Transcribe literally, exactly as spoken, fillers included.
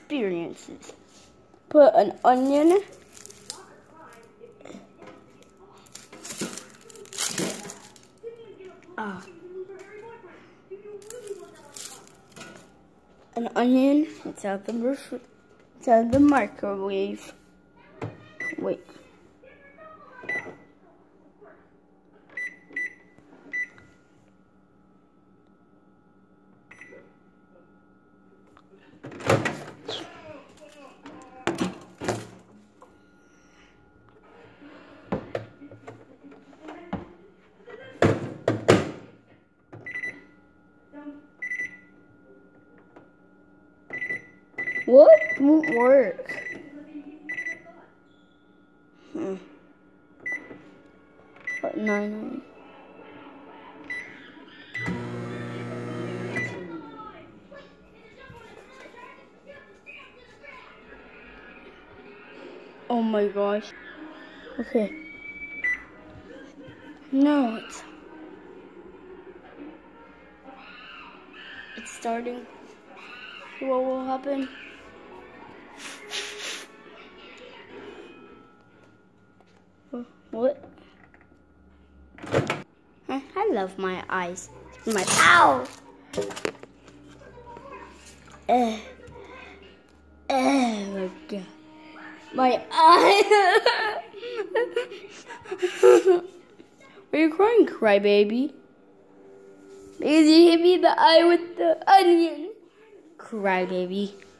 experiences. Put an onion. Ah. An onion inside the ref- inside the microwave. Wait. What? Won't work. Hmm. What nine? Oh my gosh. Okay. No, it's it's starting. What will happen? What? I love my eyes. My ow! Uh, oh my god. My eye! Are you crying, crybaby? Because you hit me in the eye with the onion. Crybaby.